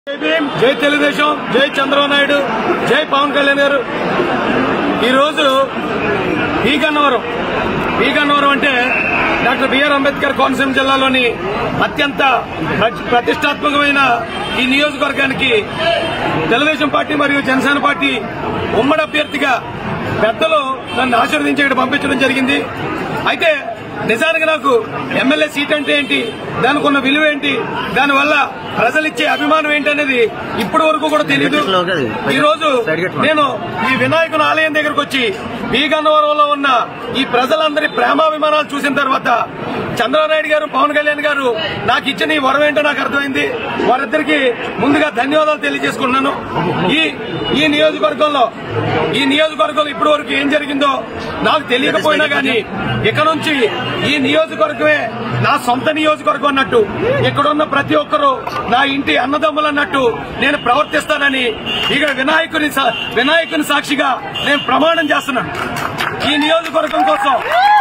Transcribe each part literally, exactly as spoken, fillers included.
జై భీమ్, జై తెలుగుదేశం, జై చంద్రబాబు నాయుడు, జై పవన్ కళ్యాణ్ గారు. ఈరోజు ఈ గన్నవరం ఈ గన్నవరం అంటే డాక్టర్ బిఆర్ అంబేద్కర్ కోనసీమ జిల్లాలోని అత్యంత ప్రతిష్టాత్మకమైన ఈ నియోజకవర్గానికి తెలుగుదేశం పార్టీ మరియు జనసేన పార్టీ ఉమ్మడి అభ్యర్థిగా పెద్దలు నన్ను ఆశీర్వదించి ఇక్కడ పంపించడం జరిగింది. అయితే నిజానికి నాకు ఎమ్మెల్యే సీట్ అంటే ఏంటి, దానికి ఉన్న విలువ ఏంటి, దానివల్ల ప్రజలిచ్చే అభిమానం ఏంటి అనేది ఇప్పటి వరకు కూడా తెలియదు. ఈ రోజు నేను ఈ వినాయకుని ఆలయం దగ్గరకు వచ్చి బి గన్నవరంలో ఉన్న ఈ ప్రజలందరి ప్రేమాభిమానాలు చూసిన తర్వాత చంద్రబాబు నాయుడు గారు, పవన్ కళ్యాణ్ గారు నాకు ఇచ్చిన ఈ వరం ఏంటో నాకు అర్థమైంది. వారిద్దరికి ముందుగా ధన్యవాదాలు తెలియజేసుకున్నాను. ఈ ఈ నియోజకవర్గంలో ఈ నియోజకవర్గంలో ఇప్పటి వరకు ఏం జరిగిందో నాకు తెలియకపోయినా గానీ ఇక నుంచి ఈ నియోజకవర్గమే నా సొంత నియోజకవర్గం అన్నట్టు, ఇక్కడున్న ప్రతి ఒక్కరూ నా ఇంటి అన్నదమ్ములు అన్నట్టు నేను ప్రవర్తిస్తానని ఇక్కడ వినాయకుని వినాయకుని సాక్షిగా నేను ప్రమాణం చేస్తున్నాను. ఈ నియోజకవర్గం కోసం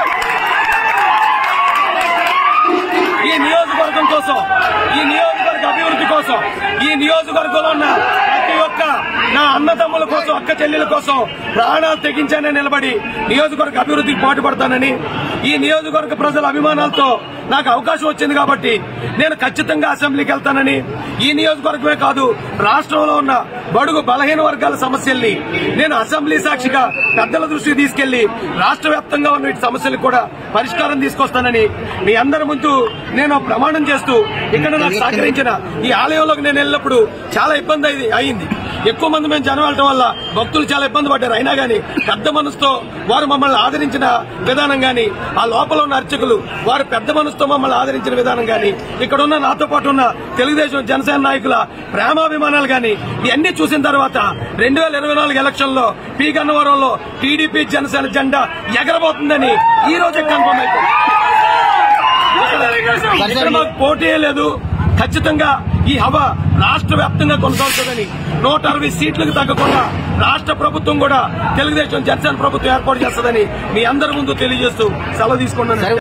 ఈ నియోజకవర్గం కోసం ఈ నియోజకవర్గ అభివృద్ధి కోసం ఈ నియోజకవర్గంలో ఉన్న ప్రతి ఒక్క నా అన్నదమ్ముల కోసం, అక్క చెల్లెల కోసం ప్రాణాలు తెగించానే నిలబడి నియోజకవర్గ అభివృద్ధికి పాటుపడతానని, ఈ నియోజకవర్గ ప్రజల అభిమానాలతో నాకు అవకాశం వచ్చింది కాబట్టి నేను ఖచ్చితంగా అసెంబ్లీకి వెళ్తానని, ఈ నియోజకవర్గమే కాదు రాష్ట్రంలో ఉన్న బడుగు బలహీన వర్గాల సమస్యల్ని నేను అసెంబ్లీ సాక్షిగా పెద్దల దృష్టికి తీసుకెళ్లి రాష్ట్ర వ్యాప్తంగా ఉన్న వీటి సమస్యలకు కూడా పరిష్కారం తీసుకొస్తానని మీ అందరి ముందు నేను ప్రమాణం చేస్తూ ఇక్కడ నాకు సహకరించిన ఈ ఆలయంలోకి నేను వెళ్ళినప్పుడు చాలా ఇబ్బంది అయింది. ఎక్కువ మంది మేము జనం వెళ్ళడం వల్ల భక్తులు చాలా ఇబ్బంది పడ్డారు. అయినా గానీ పెద్ద మనసుతో వారు మమ్మల్ని ఆదరించిన విధానం గాని, ఆ లోపల ఉన్న అర్చకులు వారు పెద్ద మనసుతో మమ్మల్ని ఆదరించిన విధానం గాని, ఇక్కడ ఉన్న నాతో పాటు ఉన్న తెలుగుదేశం జనసేన నాయకుల ప్రేమాభిమానాలు గాని ఇవన్నీ చూసిన తర్వాత రెండు వేల ఇరవై నాలుగు ఎలక్షన్ లో పి గన్నవరంలో టీడీపీ జనసేన జెండా ఎగరబోతుందని ఈ రోజే కన్ఫర్మ్ అయిపోయింది. ఇక్కడ మాకు పోటీ లేదు. ఖచ్చితంగా ఈ హవా రాష్ట్ర వ్యాప్తంగా కొనసాగుతుందని, నూట అరవై సీట్లకు తగ్గకుండా రాష్ట్ర ప్రభుత్వం కూడా తెలుగుదేశం జనసేన ప్రభుత్వం ఏర్పాటు చేస్తుందని మీ అందరి ముందు తెలియజేస్తూ సెలవు తీసుకున్నాను.